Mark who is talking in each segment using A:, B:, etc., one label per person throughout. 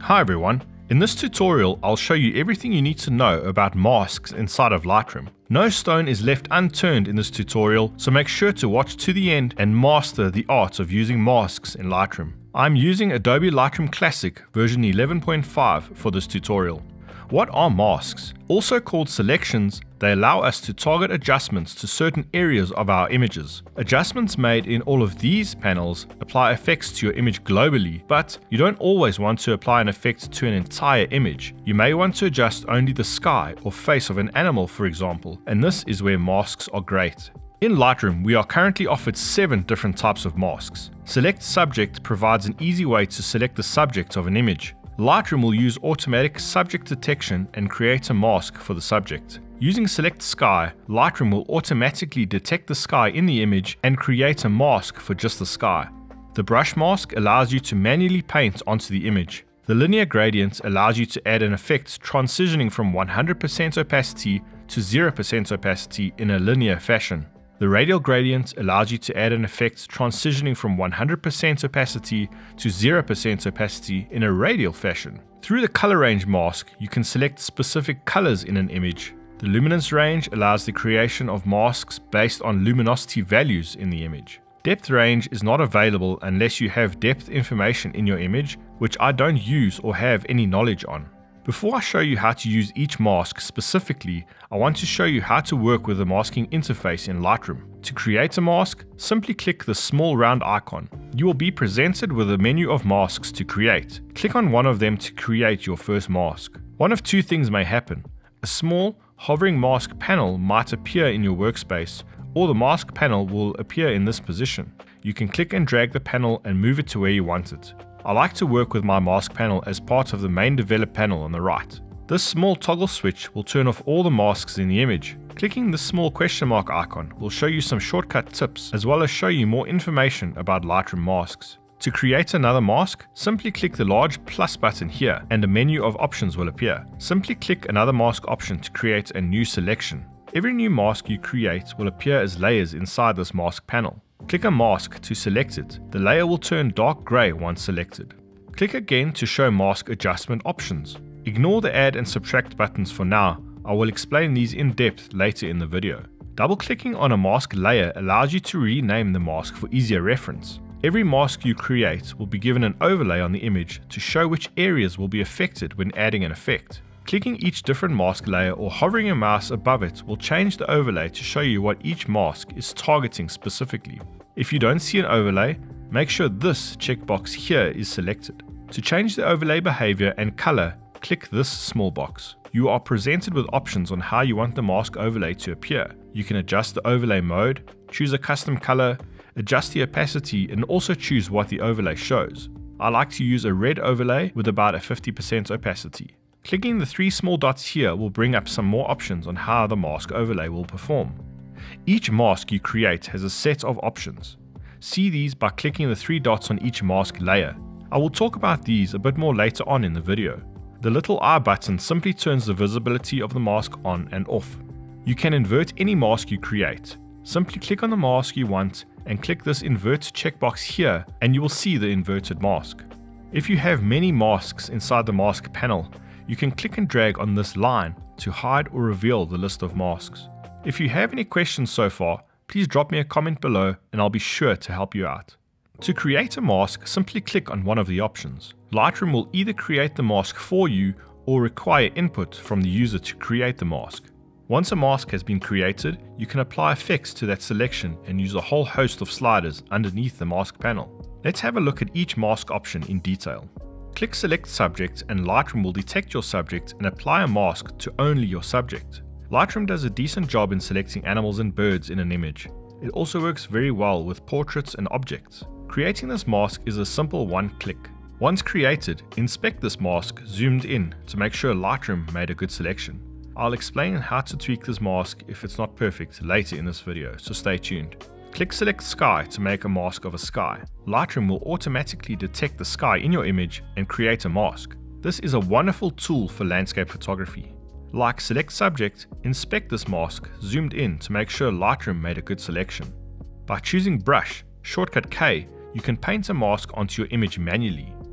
A: Hi everyone, in this tutorial I'll show you everything you need to know about masks inside of Lightroom. No stone is left unturned in this tutorial, so make sure to watch to the end and master the art of using masks in Lightroom. I'm using Adobe Lightroom Classic version 11.5 for this tutorial. What are masks? Also called selections, they allow us to target adjustments to certain areas of our images. Adjustments made in all of these panels apply effects to your image globally, but you don't always want to apply an effect to an entire image. You may want to adjust only the sky or face of an animal, for example, and this is where masks are great. In Lightroom, we are currently offered 7 different types of masks. Select Subject provides an easy way to select the subject of an image. Lightroom will use automatic subject detection and create a mask for the subject. Using Select Sky, Lightroom will automatically detect the sky in the image and create a mask for just the sky. The brush mask allows you to manually paint onto the image. The linear gradient allows you to add an effect transitioning from 100% opacity to 0% opacity in a linear fashion. The radial gradient allows you to add an effect transitioning from 100% opacity to 0% opacity in a radial fashion. Through the color range mask, you can select specific colors in an image. The luminance range allows the creation of masks based on luminosity values in the image. Depth range is not available unless you have depth information in your image, which I don't use or have any knowledge on. Before I show you how to use each mask specifically, I want to show you how to work with the masking interface in Lightroom. To create a mask, simply click the small round icon. You will be presented with a menu of masks to create. Click on one of them to create your first mask. One of two things may happen. A small, hovering mask panel might appear in your workspace, or the mask panel will appear in this position. You can click and drag the panel and move it to where you want it. I like to work with my mask panel as part of the main develop panel on the right. This small toggle switch will turn off all the masks in the image. Clicking the small question mark icon will show you some shortcut tips as well as show you more information about Lightroom masks. To create another mask, simply click the large plus button here and a menu of options will appear. Simply click another mask option to create a new selection. Every new mask you create will appear as layers inside this mask panel. Click a mask to select it. The layer will turn dark grey once selected. Click again to show mask adjustment options. Ignore the add and subtract buttons for now. I will explain these in depth later in the video. Double-clicking on a mask layer allows you to rename the mask for easier reference. Every mask you create will be given an overlay on the image to show which areas will be affected when adding an effect. Clicking each different mask layer or hovering your mouse above it will change the overlay to show you what each mask is targeting specifically. If you don't see an overlay, make sure this checkbox here is selected. To change the overlay behavior and color, click this small box. You are presented with options on how you want the mask overlay to appear. You can adjust the overlay mode, choose a custom color, adjust the opacity, and also choose what the overlay shows. I like to use a red overlay with about a 50% opacity. Clicking the 3 small dots here will bring up some more options on how the mask overlay will perform. Each mask you create has a set of options. See these by clicking the 3 dots on each mask layer. I will talk about these a bit more later on in the video. The little eye button simply turns the visibility of the mask on and off. You can invert any mask you create. Simply click on the mask you want and click this invert checkbox here and you will see the inverted mask. If you have many masks inside the mask panel, you can click and drag on this line to hide or reveal the list of masks. If you have any questions so far, please drop me a comment below and I'll be sure to help you out. To create a mask, simply click on one of the options. Lightroom will either create the mask for you or require input from the user to create the mask. Once a mask has been created, you can apply effects to that selection and use a whole host of sliders underneath the mask panel. Let's have a look at each mask option in detail. Click Select Subject and Lightroom will detect your subject and apply a mask to only your subject. Lightroom does a decent job in selecting animals and birds in an image. It also works very well with portraits and objects. Creating this mask is a simple one click. Once created, inspect this mask zoomed in to make sure Lightroom made a good selection. I'll explain how to tweak this mask if it's not perfect later in this video, so stay tuned. Click Select Sky to make a mask of a sky. Lightroom will automatically detect the sky in your image and create a mask. This is a wonderful tool for landscape photography. Like Select Subject, inspect this mask zoomed in to make sure Lightroom made a good selection. By choosing Brush, shortcut K, you can paint a mask onto your image manually.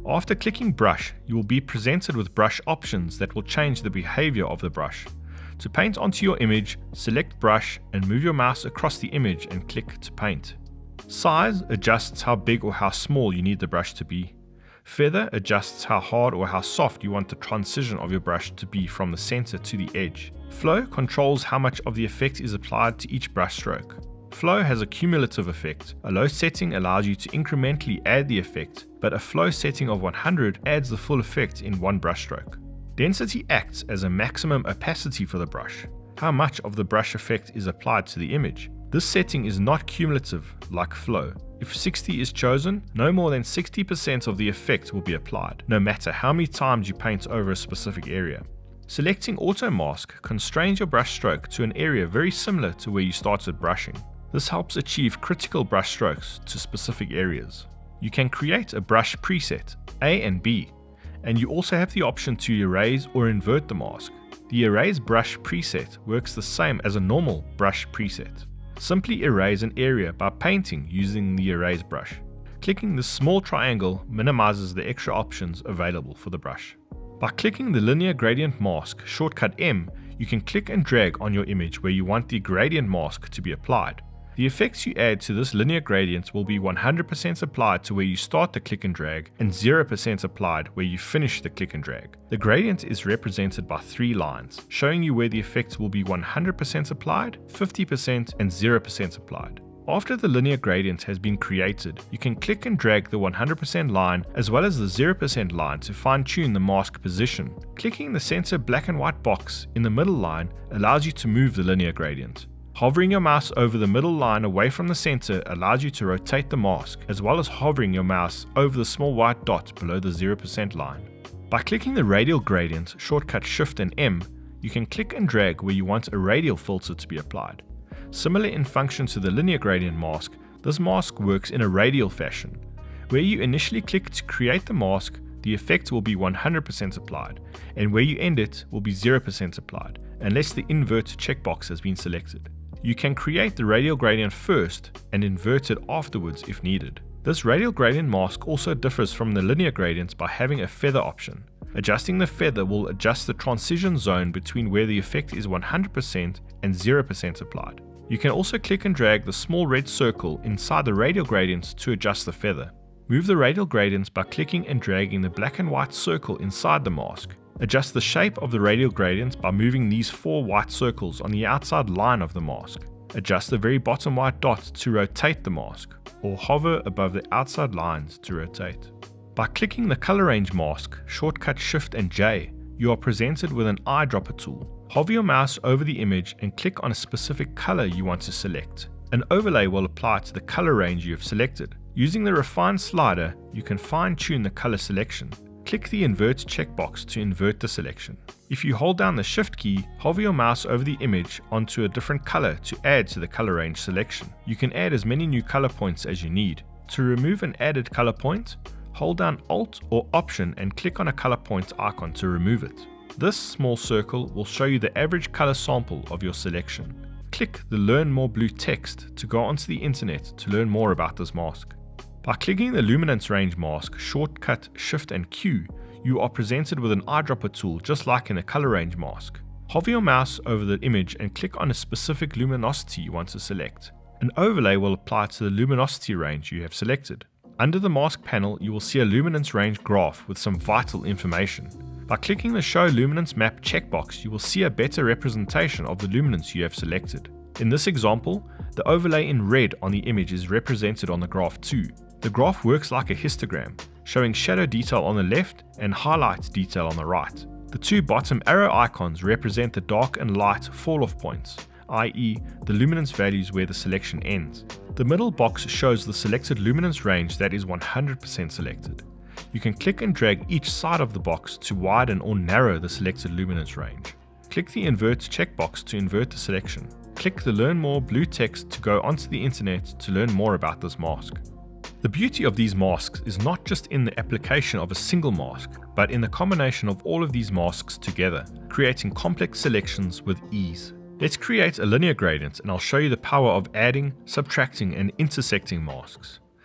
A: After clicking brush, you will be presented with brush options that will change the behavior of the brush. To paint onto your image, select brush and move your mouse across the image and click to paint. Size adjusts how big or how small you need the brush to be. Feather adjusts how hard or how soft you want the transition of your brush to be from the center to the edge. Flow controls how much of the effect is applied to each brush stroke. Flow has a cumulative effect. A low setting allows you to incrementally add the effect, but a flow setting of 100 adds the full effect in one brush stroke. Density acts as a maximum opacity for the brush, how much of the brush effect is applied to the image. This setting is not cumulative like flow. If 60 is chosen, no more than 60% of the effect will be applied, no matter how many times you paint over a specific area. Selecting Auto Mask constrains your brush stroke to an area very similar to where you started brushing. This helps achieve critical brush strokes to specific areas. You can create a brush preset, A and B, and you also have the option to erase or invert the mask. The Erase Brush preset works the same as a normal brush preset. Simply erase an area by painting using the erase brush. Clicking the small triangle minimizes the extra options available for the brush. By clicking the Linear Gradient Mask shortcut M, you can click and drag on your image where you want the gradient mask to be applied. The effects you add to this linear gradient will be 100% applied to where you start the click and drag and 0% applied where you finish the click and drag. The gradient is represented by 3 lines, showing you where the effects will be 100% applied, 50% and 0% applied. After the linear gradient has been created, you can click and drag the 100% line as well as the 0% line to fine-tune the mask position. Clicking the center black and white box in the middle line allows you to move the linear gradient. Hovering your mouse over the middle line away from the center allows you to rotate the mask, as well as hovering your mouse over the small white dot below the 0% line. By clicking the radial gradient, shortcut Shift and M, you can click and drag where you want a radial filter to be applied. Similar in function to the linear gradient mask, this mask works in a radial fashion. Where you initially click to create the mask, the effect will be 100% applied, and where you end it will be 0% applied, unless the invert checkbox has been selected. You can create the radial gradient first and invert it afterwards if needed. This radial gradient mask also differs from the linear gradients by having a feather option. Adjusting the feather will adjust the transition zone between where the effect is 100% and 0% applied. You can also click and drag the small red circle inside the radial gradient to adjust the feather. Move the radial gradients by clicking and dragging the black and white circle inside the mask. Adjust the shape of the radial gradient by moving these 4 white circles on the outside line of the mask. Adjust the very bottom white dot to rotate the mask, or hover above the outside lines to rotate. By clicking the color range mask, shortcut Shift and J, you are presented with an eyedropper tool. Hover your mouse over the image and click on a specific color you want to select. An overlay will apply to the color range you have selected. Using the Refine slider, you can fine-tune the color selection. Click the Invert checkbox to invert the selection. If you hold down the Shift key, hover your mouse over the image onto a different color to add to the color range selection. You can add as many new color points as you need. To remove an added color point, hold down Alt or Option and click on a color point icon to remove it. This small circle will show you the average color sample of your selection. Click the Learn More blue text to go onto the internet to learn more about this mask. By clicking the Luminance Range mask, shortcut Shift and Q, you are presented with an eyedropper tool just like in a color range mask. Hover your mouse over the image and click on a specific luminosity you want to select. An overlay will apply to the luminosity range you have selected. Under the mask panel, you will see a luminance range graph with some vital information. By clicking the Show Luminance Map checkbox, you will see a better representation of the luminance you have selected. In this example, the overlay in red on the image is represented on the graph too. The graph works like a histogram, showing shadow detail on the left and highlight detail on the right. The 2 bottom arrow icons represent the dark and light fall-off points, i.e. the luminance values where the selection ends. The middle box shows the selected luminance range that is 100% selected. You can click and drag each side of the box to widen or narrow the selected luminance range. Click the Invert checkbox to invert the selection. Click the Learn More blue text to go onto the internet to learn more about this mask. The beauty of these masks is not just in the application of a single mask, but in the combination of all of these masks together, creating complex selections with ease. Let's create a linear gradient and I'll show you the power of adding, subtracting and intersecting masks.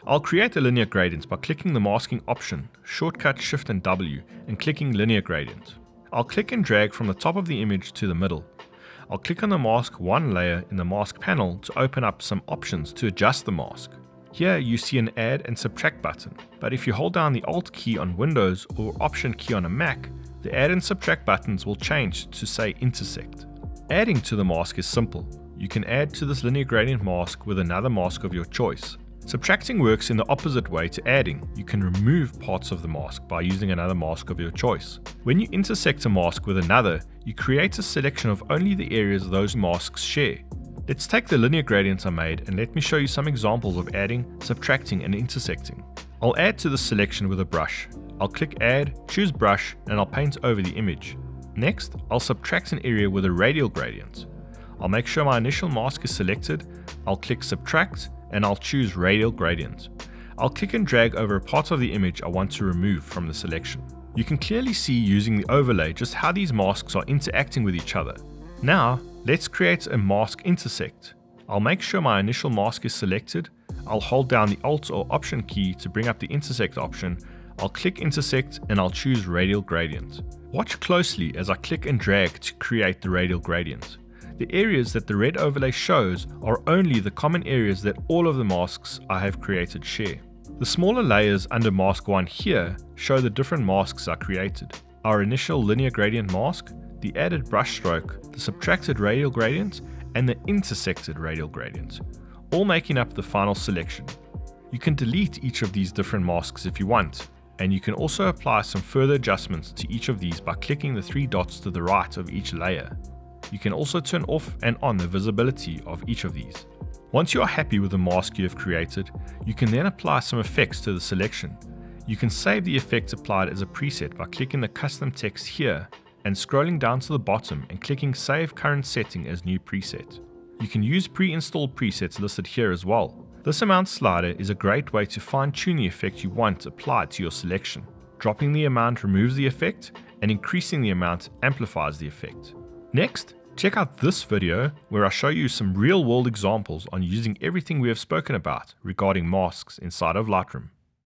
A: I'll create a linear gradient by clicking the masking option, shortcut Shift and W, and clicking linear gradient. I'll click and drag from the top of the image to the middle. I'll click on the mask 1 layer in the mask panel to open up some options to adjust the mask. Here you see an add and subtract button, but if you hold down the Alt key on Windows or Option key on a Mac, the add and subtract buttons will change to say intersect. Adding to the mask is simple. You can add to this linear gradient mask with another mask of your choice. Subtracting works in the opposite way to adding. You can remove parts of the mask by using another mask of your choice. When you intersect a mask with another, you create a selection of only the areas those masks share. Let's take the linear gradients I made and let me show you some examples of adding, subtracting and intersecting. I'll add to the selection with a brush. I'll click add, choose brush, and I'll paint over the image. Next, I'll subtract an area with a radial gradient. I'll make sure my initial mask is selected, I'll click subtract, and I'll choose radial gradient. I'll click and drag over a part of the image I want to remove from the selection. You can clearly see using the overlay just how these masks are interacting with each other. Now, let's create a mask intersect. I'll make sure my initial mask is selected, I'll hold down the Alt or Option key to bring up the intersect option, I'll click intersect and I'll choose radial gradient. Watch closely as I click and drag to create the radial gradient. The areas that the red overlay shows are only the common areas that all of the masks I have created share. The smaller layers under mask 1 here show the different masks I created. Our initial linear gradient mask, the added brush stroke, the subtracted radial gradient, and the intersected radial gradient, all making up the final selection. You can delete each of these different masks if you want, and you can also apply some further adjustments to each of these by clicking the 3 dots to the right of each layer. You can also turn off and on the visibility of each of these. Once you are happy with the mask you have created, you can then apply some effects to the selection. You can save the effect applied as a preset by clicking the custom text here and scrolling down to the bottom and clicking Save Current Setting as New Preset. You can use pre-installed presets listed here as well. This amount slider is a great way to fine-tune the effect you want applied to your selection. Dropping the amount removes the effect, and increasing the amount amplifies the effect. Next, check out this video where I show you some real-world examples on using everything we have spoken about regarding masks inside of Lightroom.